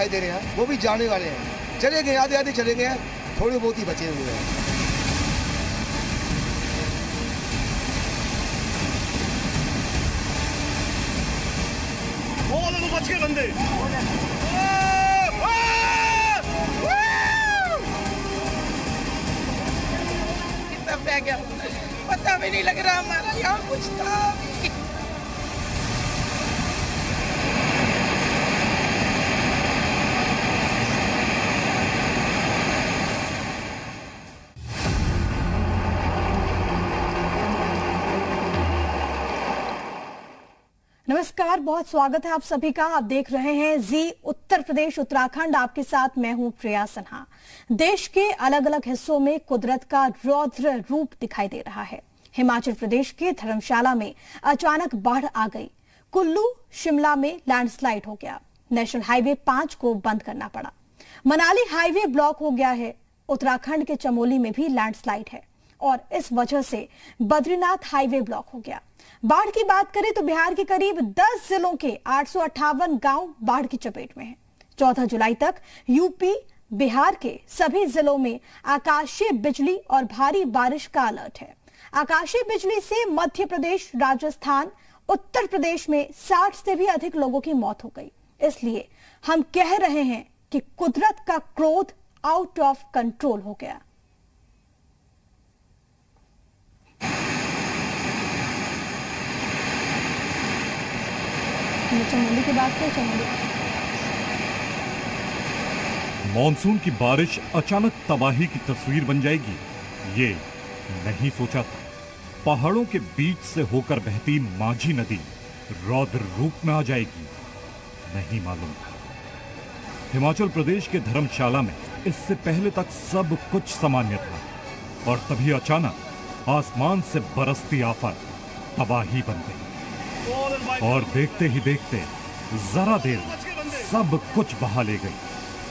दिखाई दे रहे हैं, वो भी जाने वाले हैं। चले गए, आधे आधे चले गए हैं, थोड़े बहुत ही बचे हुए हैं। वो बच गए बंदे। पता भी नहीं लग रहा हमारा यहाँ कुछ था। नमस्कार, बहुत स्वागत है आप सभी का। आप देख रहे हैं जी उत्तर प्रदेश उत्तराखंड। आपके साथ मैं हूं प्रिया सिन्हा। देश के अलग अलग हिस्सों में कुदरत का रौद्र रूप दिखाई दे रहा है। हिमाचल प्रदेश के धर्मशाला में अचानक बाढ़ आ गई। कुल्लू शिमला में लैंडस्लाइड हो गया। नेशनल हाईवे 5 को बंद करना पड़ा। मनाली हाईवे ब्लॉक हो गया है। उत्तराखंड के चमोली में भी लैंडस्लाइड है और इस वजह से बद्रीनाथ हाईवे ब्लॉक हो गया। बाढ़ की बात करें तो बिहार के करीब 10 जिलों के 858 गांव बाढ़ की चपेट में हैं। 14 जुलाई तक यूपी बिहार के सभी जिलों में आकाशीय बिजली और भारी बारिश का अलर्ट है। आकाशीय बिजली से मध्य प्रदेश, राजस्थान, उत्तर प्रदेश में 60 से भी अधिक लोगों की मौत हो गई। इसलिए हम कह रहे हैं कि कुदरत का क्रोध आउट ऑफ कंट्रोल हो गया। चमोली की बात करें, चमोली मॉनसून की बारिश अचानक तबाही की तस्वीर बन जाएगी, ये नहीं सोचा था। पहाड़ों के बीच से होकर बहती माझी नदी रौद्र रूप में आ जाएगी, नहीं मालूम था। हिमाचल प्रदेश के धर्मशाला में इससे पहले तक सब कुछ सामान्य था और तभी अचानक आसमान से बरसती आफत तबाही बन गई और देखते ही देखते जरा देर में सब कुछ बहा ले गई।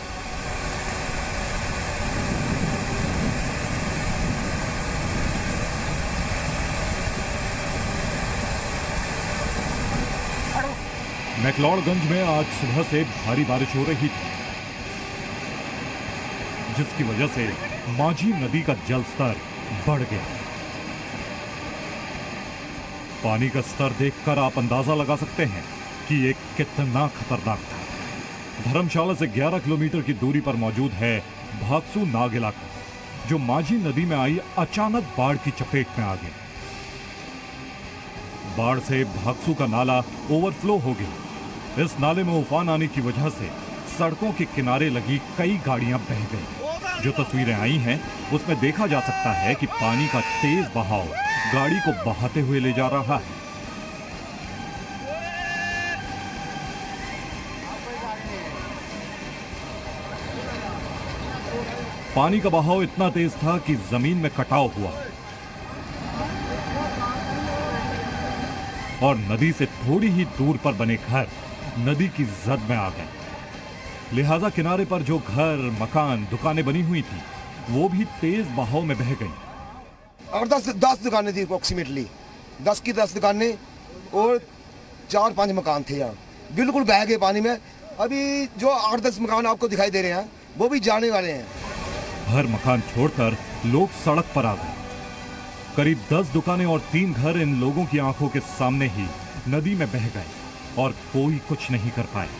मैक्लोडगंज में आज सुबह से भारी बारिश हो रही थी, जिसकी वजह से माझी नदी का जलस्तर बढ़ गया। पानी का स्तर देखकर आप अंदाजा लगा सकते हैं कि ये कितना खतरनाक था। धर्मशाला से 11 किलोमीटर की दूरी पर मौजूद है भागसू नाग इलाका, जो माझी नदी में आई अचानक बाढ़ की चपेट में आ गया। बाढ़ से भागसू का नाला ओवरफ्लो हो गया। इस नाले में उफान आने की वजह से सड़कों के किनारे लगी कई गाड़ियां बह गई। जो तस्वीरें आई हैं उसमें देखा जा सकता है कि पानी का तेज बहाव गाड़ी को बहाते हुए ले जा रहा है। पानी का बहाव इतना तेज था कि जमीन में कटाव हुआ और नदी से थोड़ी ही दूर पर बने घर नदी की जद में आ गए। लिहाजा किनारे पर जो घर, मकान, दुकानें बनी हुई थी वो भी तेज बहाव में बह गई। और 10 दुकानें थी अप्रोक्सीमेटली, 10 की 10 दुकानें और 4-5 मकान थे यहाँ, बिल्कुल बह गए पानी में। अभी जो 8-10 मकान आपको दिखाई दे रहे हैं वो भी जाने वाले हैं। हर मकान छोड़कर लोग सड़क पर आ गए। करीब 10 दुकानें और 3 घर इन लोगों की आंखों के सामने ही नदी में बह गए और कोई कुछ नहीं कर पाए।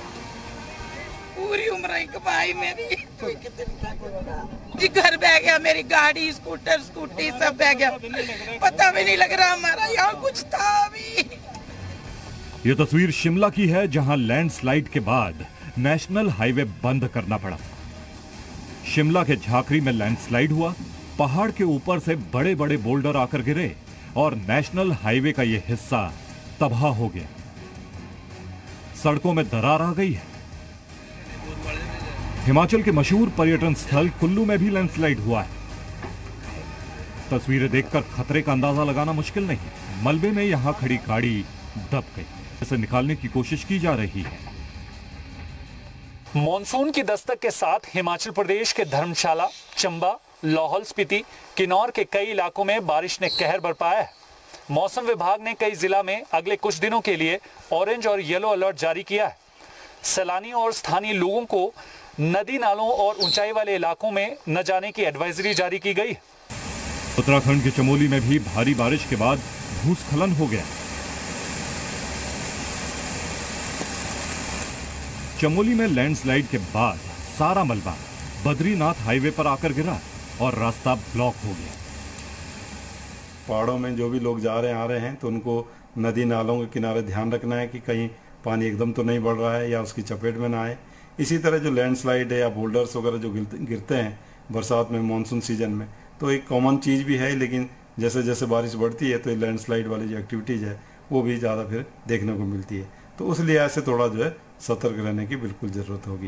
पूरी उम्र ही कमाई मेरी, जी घर बह गया, मेरी गाड़ी, स्कूटर, स्कूटी सब बह गया। पता भी नहीं लग रहा हमारा यहाँ कुछ था अभी। ये तस्वीर शिमला की है, जहां लैंडस्लाइड के बाद नेशनल हाईवे बंद करना पड़ा। शिमला के झाकरी में लैंडस्लाइड हुआ, पहाड़ के ऊपर से बड़े बड़े बोल्डर आकर गिरे और नेशनल हाईवे का यह हिस्सा तबाह हो गया। सड़कों में दरार आ गई है। हिमाचल के मशहूर पर्यटन स्थल कुल्लू में भी लैंडस्लाइड हुआ है। तस्वीरें देखकर खतरे का अंदाजा लगाना मुश्किल नहीं। मलबे में यहां खड़ी गाड़ी दब गई, इसे निकालने की कोशिश की जा रही है। मॉनसून की दस्तक के साथ हिमाचल प्रदेश के धर्मशाला, चंबा, लाहौल स्पीति, किन्नौर के कई इलाकों में बारिश ने कहर बरपाया है। मौसम विभाग ने कई जिला में अगले कुछ दिनों के लिए ऑरेंज और येलो अलर्ट जारी किया है। सैलानियों और स्थानीय लोगों को नदी नालों और ऊंचाई वाले इलाकों में न जाने की एडवाइजरी जारी की गई। उत्तराखंड के चमोली में भी भारी बारिश के बाद भूस्खलन हो गया। चमोली में लैंडस्लाइड के बाद सारा मलबा बद्रीनाथ हाईवे पर आकर गिरा और रास्ता ब्लॉक हो गया। पहाड़ों में जो भी लोग जा रहे हैं आ रहे हैं तो उनको नदी नालों के किनारे ध्यान रखना है कि कहीं पानी एकदम तो नहीं बढ़ रहा है या उसकी चपेट में ना आए। इसी तरह जो लैंडस्लाइड है या बोल्डर्स वगैरह जो गिरते हैं बरसात में, मानसून सीजन में, तो एक कॉमन चीज़ भी है, लेकिन जैसे जैसे बारिश बढ़ती है तो ये लैंडस्लाइड वाली जो एक्टिविटीज़ है वो भी ज़्यादा फिर देखने को मिलती है। तो उसलिए ऐसे थोड़ा जो है सतर्क रहने की बिल्कुल ज़रूरत होगी।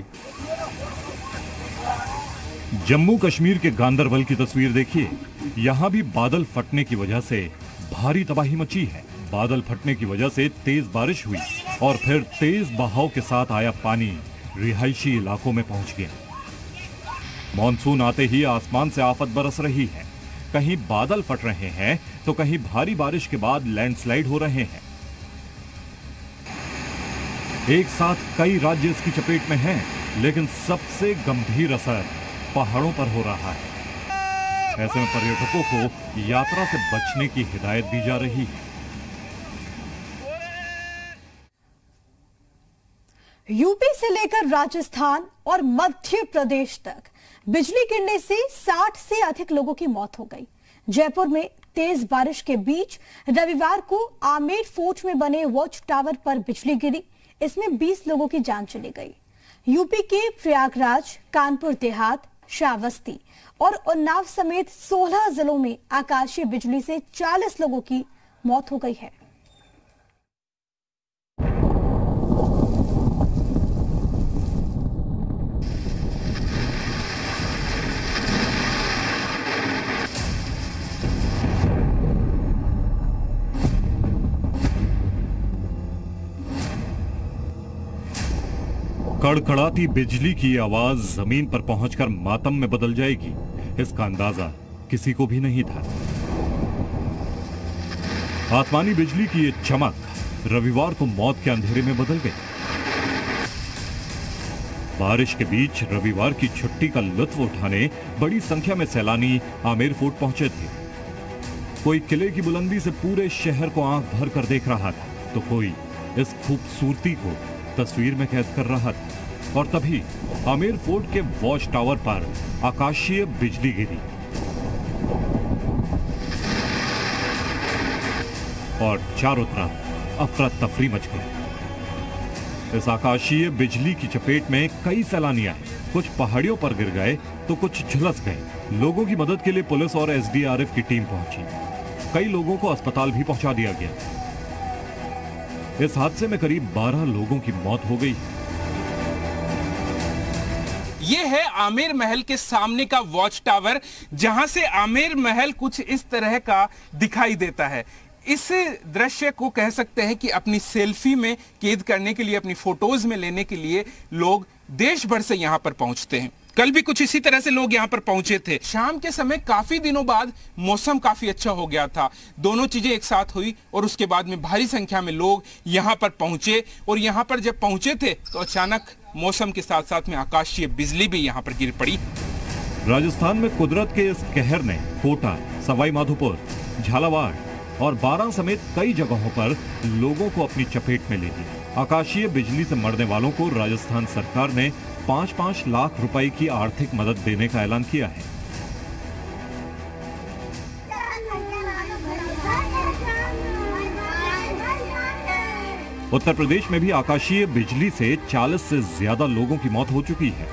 जम्मू कश्मीर के गांदरबल की तस्वीर देखिए। यहाँ भी बादल फटने की वजह से भारी तबाही मची है। बादल फटने की वजह से तेज बारिश हुई और फिर तेज बहाव के साथ आया पानी रिहायशी इलाकों में पहुंच गया। मॉनसून आते ही आसमान से आफत बरस रही है। कहीं बादल फट रहे हैं तो कहीं भारी बारिश के बाद लैंडस्लाइड हो रहे हैं। एक साथ कई राज्य इसकी चपेट में हैं, लेकिन सबसे गंभीर असर पहाड़ों पर हो रहा है। ऐसे में पर्यटकों को यात्रा से बचने की हिदायत दी जा रही है। यूपी से लेकर राजस्थान और मध्य प्रदेश तक बिजली गिरने से 60 से अधिक लोगों की मौत हो गई। जयपुर में तेज बारिश के बीच रविवार को आमेर फोर्ट में बने वॉच टावर पर बिजली गिरी। इसमें 20 लोगों की जान चली गई। यूपी के प्रयागराज, कानपुर देहात, श्रावस्ती और उन्नाव समेत 16 जिलों में आकाशीय बिजली से 40 लोगों की मौत हो गई है। कड़कड़ाती बिजली की आवाज जमीन पर पहुंचकर मातम में बदल जाएगी, इसका अंदाजा किसी को भी नहीं था। आसमानी बिजली की ये चमक रविवार को मौत के अंधेरे में बदल गई। बारिश के बीच रविवार की छुट्टी का लुत्फ उठाने बड़ी संख्या में सैलानी आमेर फोर्ट पहुंचे थे। कोई किले की बुलंदी से पूरे शहर को आंख भर कर देख रहा था, तो कोई इस खूबसूरती को तस्वीर में कैद कर रहा था। और तभी आमेर फोर्ट के वॉच टावर पर आकाशीय बिजली गिरी और चारों तरफ अफरा तफरी मच गई। इस आकाशीय बिजली की चपेट में कई सैलानी आए। कुछ पहाड़ियों पर गिर गए तो कुछ झुलस गए। लोगों की मदद के लिए पुलिस और एसडीआरएफ की टीम पहुंची। कई लोगों को अस्पताल भी पहुंचा दिया गया। इस हादसे में करीब 12 लोगों की मौत हो गई। ये है आमेर महल के सामने का वॉच टावर, जहां से आमेर महल कुछ इस तरह का दिखाई देता है। इस दृश्य को कह सकते हैं कि अपनी सेल्फी में कैद करने के लिए, अपनी फोटोज में लेने के लिए लोग देश भर से यहां पर पहुंचते हैं। कल भी कुछ इसी तरह से लोग यहां पर पहुंचे थे। शाम के समय काफी दिनों बाद मौसम काफी अच्छा हो गया था। दोनों चीजें एक साथ हुई और उसके बाद में भारी संख्या में लोग यहां पर पहुंचे। और यहां पर जब पहुंचे थे तो अचानक मौसम के साथ साथ में आकाशीय बिजली भी यहां पर गिर पड़ी। राजस्थान में कुदरत के इस कहर ने कोटा, सवाई माधोपुर, झालावाड़ और बारां समेत कई जगहों पर लोगों को अपनी चपेट में ले लिया। आकाशीय बिजली से मरने वालों को राजस्थान सरकार ने 5-5 लाख रुपए की आर्थिक मदद देने का ऐलान किया है। उत्तर प्रदेश में भी आकाशीय बिजली से 40 से ज्यादा लोगों की मौत हो चुकी है।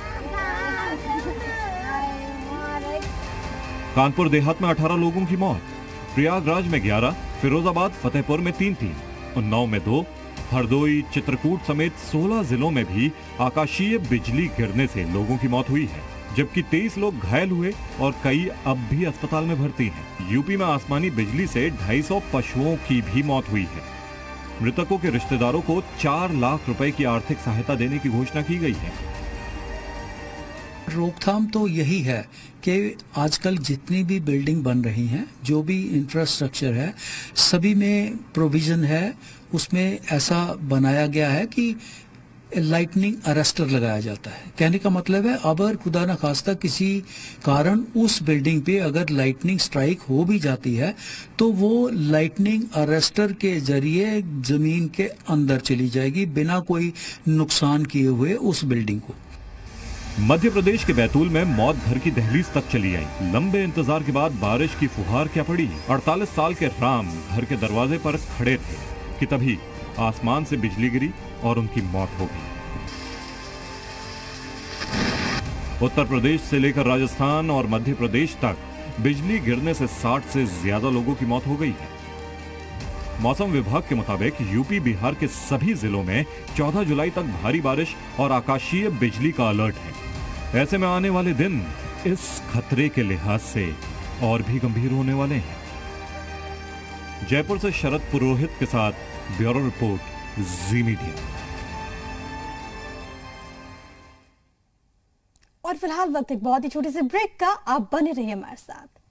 कानपुर देहात में 18 लोगों की मौत, प्रयागराज में 11, फिरोजाबाद, फतेहपुर में 3-3, उन्नाव में 2, हरदोई, चित्रकूट समेत 16 जिलों में भी आकाशीय बिजली गिरने से लोगों की मौत हुई है, जबकि 23 लोग घायल हुए और कई अब भी अस्पताल में भर्ती हैं। यूपी में आसमानी बिजली से 250 पशुओं की भी मौत हुई है। मृतकों के रिश्तेदारों को 4 लाख रुपए की आर्थिक सहायता देने की घोषणा की गई है। रोकथाम तो यही है कि आजकल जितनी भी बिल्डिंग बन रही हैं, जो भी इंफ्रास्ट्रक्चर है, सभी में प्रोविजन है, उसमें ऐसा बनाया गया है कि लाइटनिंग अरेस्टर लगाया जाता है। कहने का मतलब है अगर खुदा न खास्ता किसी कारण उस बिल्डिंग पे अगर लाइटनिंग स्ट्राइक हो भी जाती है तो वो लाइटनिंग अरेस्टर के जरिए जमीन के अंदर चली जाएगी बिना कोई नुकसान किए हुए उस बिल्डिंग को। मध्य प्रदेश के बैतूल में मौत घर की दहलीज तक चली आई। लंबे इंतजार के बाद बारिश की फुहार क्या पड़ी। 48 साल के राम घर के दरवाजे पर खड़े थे कि तभी आसमान से बिजली गिरी और उनकी मौत हो गई। उत्तर प्रदेश से लेकर राजस्थान और मध्य प्रदेश तक बिजली गिरने से 60 से ज्यादा लोगों की मौत हो गई है। मौसम विभाग के मुताबिक यूपी बिहार के सभी जिलों में 14 जुलाई तक भारी बारिश और आकाशीय बिजली का अलर्ट है। ऐसे में आने वाले दिन इस खतरे के लिहाज से और भी गंभीर होने वाले हैं। जयपुर से शरद पुरोहित के साथ ब्यूरो रिपोर्ट, जी मीडिया। और फिलहाल वक्त एक बहुत ही छोटे से ब्रेक का, आप बने रहिए हमारे साथ।